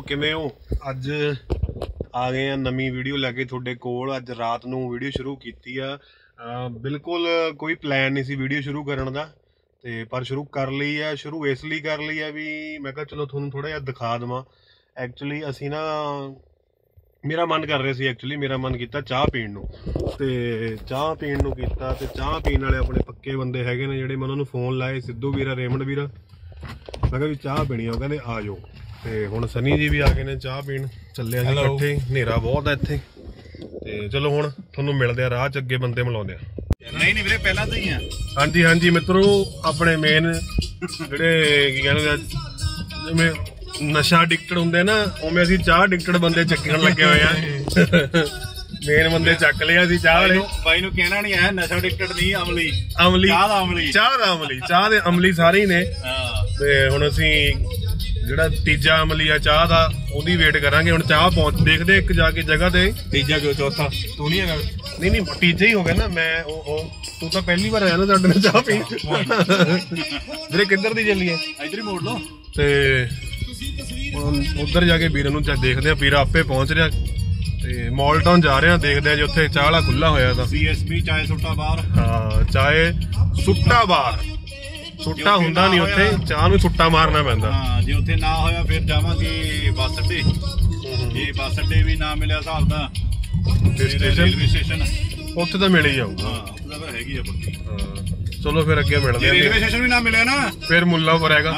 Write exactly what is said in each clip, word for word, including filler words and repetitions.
किवें हो? अज आ गए हैं नवी वीडियो लैके तुहाडे कोल। अज रात नूं वीडियो शुरू कीती आ। बिल्कुल कोई प्लैन नहीं सी वीडियो शुरू करन दा, ते पर शुरू कर ली है। शुरू इसलिए कर ली है भी मैं कहा चलो तुहानूं थोड़ा जिहा दिखा देवां। एक्चुअली असीं ना मेरा मन कर रहा सी, एक्चुअली मेरा मन किया चाह पीण नूं, ते चाह पीण नूं कीता ते चाह पीण वाले अपने पक्के बंदे हैगे ने जिहड़े मैं उन्हां नूं फोन लाए, सिद्धू वीरा, रेमंड वीरा। मैं कहा भी चाह पीनी, वो कहंदे आ जाओ। ते हुण सनी जी भी आ गए ने चाह पीण, चले असीं इकट्ठे। हनेरा बहुत है इत्थे, ते चलो हुण तुहानूं मिलदे आ राह च, अग्गे बंदे मिलाउंदे आ। नहीं नहीं वीरे पहला तो ही है। हाँ जी हाँ जी मित्रों, अपने मेन जिहड़े की कहंदे जिवें नशा एडिक्टेड होंगे ना, उवें असीं चाह एडिक्टेड बंदे चक्कण लगे हुए हैं। मेन बंदे चक लिया सी चाह वाले। भाई नूं कहना नहीं है नशा एडिक्टेड नहीं, अमली अमली चाह दा अमली चाह दा अमली चाह दे अमली सारे ही ने। ते हुण असीं जिहड़ा तीजा अमली आ चाह दा ओहदी वेट करांगे। हुण चाह पहुंच देखदे एक जाके जगह ते। तीजा क्यों, चौथा तू नहीं है? नहीं नहीं तीजा ही हो गया ना। मैं ओ ओ तू तो पहली बार आया ना साडे नाल चाह पी। ਵੀਰੇ किधर दी ਚੱਲੀਏ? इधर ही मोड़ लो। ते उधर जाके वीर नूं देखदे आ, वीर आपे पहुंच रहा। ते मॉल टाउन जा रहे हैं, देखदे आ जे उत्थे चाह वाला खुला होया तां। सीएसबी चाय सुट्टा बार। हाँ चाय सुट्टा बार, सुट्टा हुंदा नहीं उत्थे, चाह नूं सुट्टा मारना पैंदा। हाँ जे उत्थे ना होया फिर जावांगे बस अड्डे। जे बस अड्डे भी ना मिलिया हिसाब दा रेलवे स्टेशन, उत्थे तां मिल ही जाऊगा। हाँ उत्थे तां फिर हैगी आ पक्की। हाँ चलो फिर अगे मिलदे आ। रेलवे स्टेशन भी ना मिले ना फिर मुल्लापुर हैगा।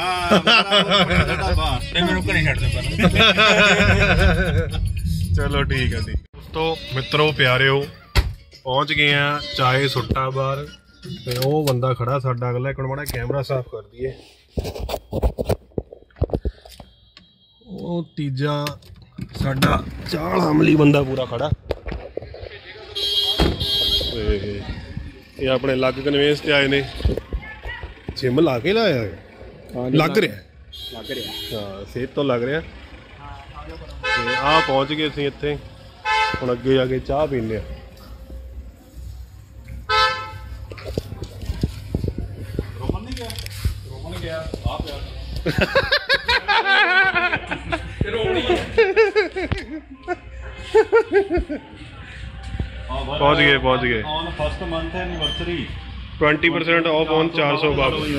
चलो ठीक है जी दोस्तों, मित्रों, प्यारिओ, पहुंच गए हैं चाय सुट्टा बार। ते ओ बंदा खड़ा साडा अगला, एक माड़ा कैमरा साफ कर दिए। ओ तीजा साडा चाह अमली बंदा पूरा खड़ा। ये अपने लग कन्वेंस ते आए ने, जिम ला के लाया है, लग रहा लग रहा हाँ सेहत तो लग रहा। ते आ पहुंच गए असीं इत्थे, हुण अगे जाके चाह पीने आ। रोमन नहीं गया, रोमन गया आप यार पहुंच गए पहुंच गए on first month anniversary twenty percent off on चार सौ वापस।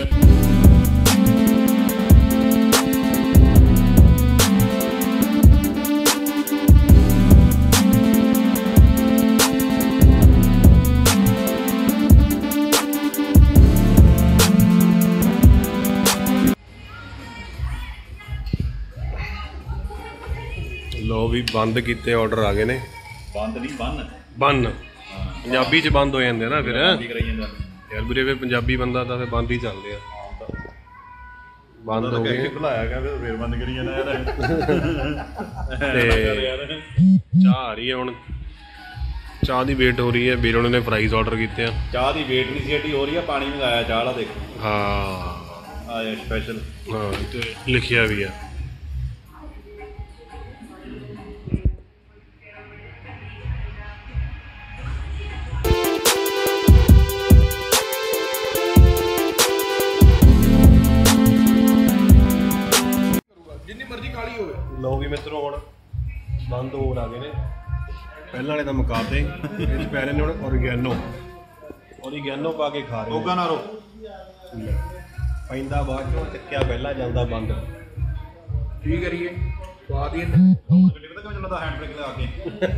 लो भी बंद किते ऑर्डर आ गए ने। बंद नहीं बन बन पंजाबी च बंद हो जाते ना फिर यार ਵੀਰੇ, फिर पंजाबी बंदा तो फिर बंद ही चलते हैं। बंद हो गए बुलाया गया फिर बंद करी जाना यार। चाह आ रही है हुण, चाह की वेट हो रही है। ਵੀਰ ਉਹਨਾਂ ਨੇ फ्राइज ऑर्डर किए हैं। चाह की वेट नहीं सी हो रही है, पानी मंगाया चाह वाला देखो। हाँ आया स्पेशल। हाँ तो लिखिया भी है। लो भी मित्रों हुण बंद होर आ गए ने। पहले वाले तो मुकाबले इस पै रहे ने हुण ऑर्गेनो ऑर्गेनो पा के खा रहे। ओगा ना रो पैंदा बाद चों चक्या पहला जांदा बंद। की करिए स्वाद ही पता क्यों चलता हैंड ब्रेक लगा के।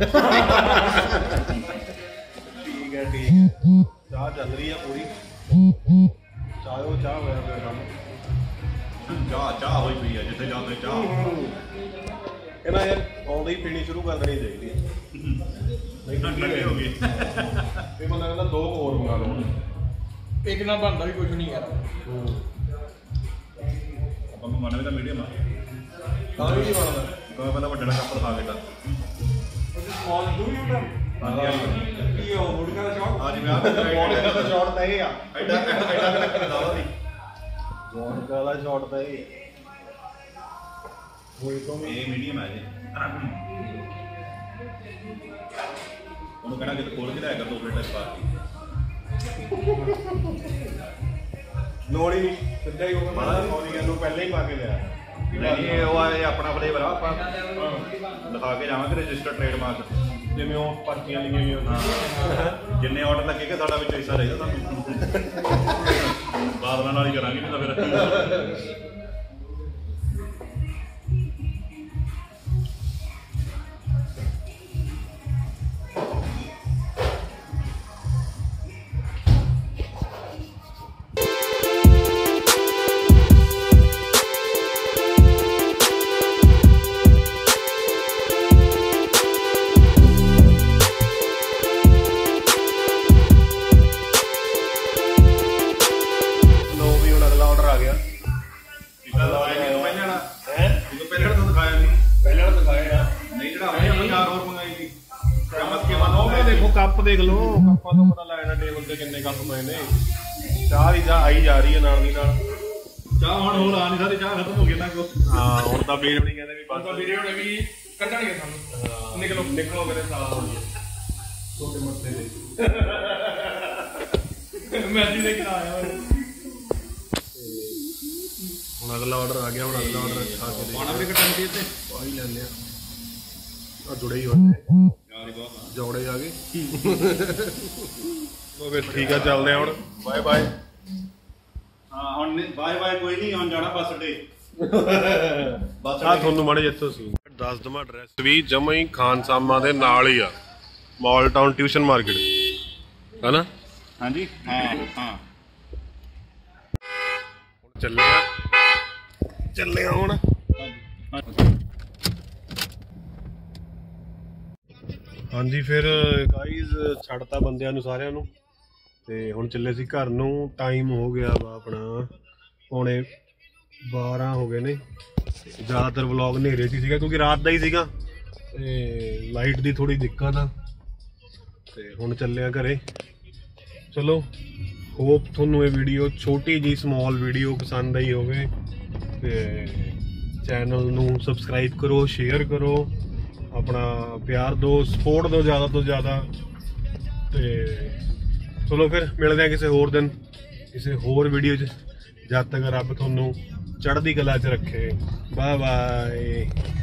ठीक है ठीक है, चाह चल रही है पूरी। चाहो चाह होया पिया काम। चाह चाह होई पई है जिथे जाते चाह ਇਹਨਾਂ ਯਾਰ ਆਉਂਦੇ ਹੀ ਪੀਣੀ ਸ਼ੁਰੂ ਕਰ ਦੇਣੀ ਚਾਹੀਦੀ ਹੈ। ਨਹੀਂ ਤਾਂ ਠੰਡੀ ਹੋ ਗਈ। ਇਹ ਬੰਦਾ ਕਹਿੰਦਾ ਦੋ ਹੋਰ ਮੰਗਾ ਲਓ। ਇੱਕ ਨਾਲ ਬਣਦਾ ਵੀ ਕੁਝ ਨਹੀਂ ਯਾਰ। ਆਪਾਂ ਨੂੰ ਮਨ ਵੀ ਤਾਂ ਮੀਡੀਅਮ ਆ, ਤਾਂ ਵੀ ਨਹੀਂ ਬਣਦਾ। ਕੋਈ ਪਹਿਲਾਂ ਵੱਡਾ ਕੱਪ ਦਿਖਾ ਕੇ ਤਾਂ ਸਮਾਲ ਦੂ ਹੀ ਹੁੰਦਾ। ਹਾਂਜੀ ਕੀ ਉਹ ਮੁੜਕਾ ਦਾ ਸ਼ਾਟ ਅੱਜ ਮੈਂ ਆ ਦਾ ਸ਼ਾਟ ਤਾਂ ਇਹ ਆ, ਐਡਾ ਐਡਾ ਐਡਾ ਦਾਵਾ ਦੀ ਜੋਨਕਾ ਦਾ ਸ਼ਾਟ ਤਾਂ ਇਹ ਹੋਈ ਤੋਂ ਇਹ ਮੀਡੀਅਮ ਹੈ ਜੀ। ਉਹਨੂੰ ਕਹਿਣਾ ਕਿ ਖੋਲ ਕੇ ਲਿਆ ਕਰ ਦੋ ਪਲੇਟਾਂ ਪਾ ਕੇ। ਲੋੜ ही नहीं, सीधा ही होगा। माड़ा ऑर्गेनो पहले ही पा के लिया। ਨਹੀਂ ਉਹ ਆ ਇਹ ਆਪਣਾ ਫਲੇਵਰ ਆ ਆਪਾਂ ਦਿਖਾ ਕੇ ਜਾਵਾਂਗੇ ਰਜਿਸਟਰਡ ਟ੍ਰੇਡਮਾਰਕ ਜਿਵੇਂ ਉਹ ਪਰਚੀਆਂ ਲਈਆਂ ਹੋਈਆਂ ਹਾਂ ਜਿੰਨੇ ਆਰਡਰ ਲੱਗੇਗਾ ਸਾਡਾ ਵਿੱਚ ਹਿੱਸਾ ਰਹੇਗਾ ਤੁਹਾਨੂੰ ਬਾਦਲਾਂ ਨਾਲ ਹੀ ਕਰਾਂਗੇ ਨਹੀਂ ਤਾਂ ਫਿਰ ਕੱਪ ਦੇਖ ਲਓ ਕੱਪਾਂ ਤੋਂ ਪਤਾ ਲੱਗਣਾ ਟੇਬਲ ਤੇ ਕਿੰਨੇ ਕੱਪ ਪਏ ਨੇ ਚਾਹ ਦੀ ਚਾਹ ਆਈ ਜਾ ਰਹੀ ਹੈ ਨਾਲ ਦੀ ਨਾਲ ਚਾਹ ਹੁਣ ਹੋਰ ਆ ਨਹੀਂ ਸਾਰੀ ਚਾਹ ਖਤਮ ਹੋ ਗਈ ਨਾ ਕੋ ਹਾਂ ਹੁਣ ਤਾਂ ਵੀਰ ਨਹੀਂ ਕਹਿੰਦੇ ਵੀ ਬਸ ਤਾਂ ਵੀਡੀਓ ਨੇ ਵੀ ਕੱਢਣਗੇ ਸਾਨੂੰ ਨਿਕਲੋ ਨਿਕਲੋ ਮੇਰੇ ਸਾਲ ਹੋ ਗਏ ਛੋਟੇ ਮੱਥੇ ਦੇ ਮੈਜੀ ਦੇ ਕਰਾਇਆ ਹੁਣ ਅਗਲਾ ਆਰਡਰ ਆ ਗਿਆ ਹੁਣ ਅਗਲਾ ਆਰਡਰ ਖਾ ਕੇ ਦੇ ਪਾਣਾ ਵੀ ਕੱਟਣ ਦੀ ਤੇ ਪਾਈ ਲੈਂਦੇ ਆ ਆ ਜੁੜੇ ਹੀ ਹੋਏ ਯਾਰ ਹੀ ਬਹੁਤ ਜੋੜੇ ਆ ਗਏ ਉਹ ਫਿਰ ਠੀਕ ਆ ਚੱਲਦੇ ਆ ਹੁਣ ਬਾਏ ਬਾਏ ਹਾਂ ਹੁਣ ਬਾਏ ਬਾਏ ਕੋਈ ਨਹੀਂ ਹੁਣ ਜਾਣਾ ਬੱਸ ਅੱਡੇ ਬੱਸ ਆ ਤੁਹਾਨੂੰ ਮਾੜੇ ਜਿੱਥੋਂ ਸੀ ਦੱਸ ਦਵਾਂ ਐਡਰੈਸ ਵੀ ਜਮਾਂ ਹੀ ਖਾਨ ਸਾਮਾ ਦੇ ਨਾਲ ਹੀ ਆ ਮਾਲ ਟਾਊਨ ਟਿਊਸ਼ਨ ਮਾਰਕੀਟ ਹੈਨਾ ਹਾਂਜੀ ਹਾਂ ਹਾਂ ਹੁਣ ਚੱਲੇ ਆ ਚੱਲੇ ਆ ਹੁਣ ਹਾਂਜੀ ਫਿਰ ਗਾਈਜ਼ ਛੱਡਤਾ ਬੰਦਿਆਂ ਨੂੰ ਸਾਰਿਆਂ ਨੂੰ ਤੇ ਹੁਣ ਚੱਲੇ ਸੀ ਘਰ ਨੂੰ ਟਾਈਮ ਹੋ ਗਿਆ ਵਾ ਆਪਣਾ ਪੌਣੇ ਬਾਰਾਂ ਹੋ ਗਏ ਨੇ ਜ਼ਿਆਦਾਤਰ ਵਲੌਗ ਹਨੇਰੇ 'ਚ ਸੀਗਾ ਕਿਉਂਕਿ ਰਾਤ ਦਾ ਹੀ ਸੀਗਾ ਤੇ ਲਾਈਟ ਦੀ ਥੋੜੀ ਦਿੱਕਤ ਆ ਤੇ ਹੁਣ ਚੱਲੇ ਆ ਘਰੇ ਚਲੋ ਹੋਪ ਤੁਹਾਨੂੰ ਇਹ ਵੀਡੀਓ ਛੋਟੀ ਜੀ ਸਮਾਲ ਵੀਡੀਓ ਪਸੰਦ ਆਈ ਹੋਵੇ ਤੇ ਚੈਨਲ ਨੂੰ ਸਬਸਕ੍ਰਾਈਬ ਕਰੋ ਸ਼ੇਅਰ ਕਰੋ ਆਪਣਾ ਪਿਆਰ ਦਿਓ ਸਪੋਰਟ ਦਿਓ ਜ਼ਿਆਦਾ ਤੋਂ ਜ਼ਿਆਦਾ ਤੇ ਚਲੋ ਫਿਰ ਮਿਲਦੇ ਆ ਕਿਸੇ ਹੋਰ ਦਿਨ ਕਿਸੇ ਹੋਰ ਵੀਡੀਓ 'ਚ ਜਦ ਤੱਕ ਰੱਬ ਤੁਹਾਨੂੰ ਚੜ੍ਹਦੀ ਕਲਾ 'ਚ ਰੱਖੇ ਬਾਏ ਬਾਏ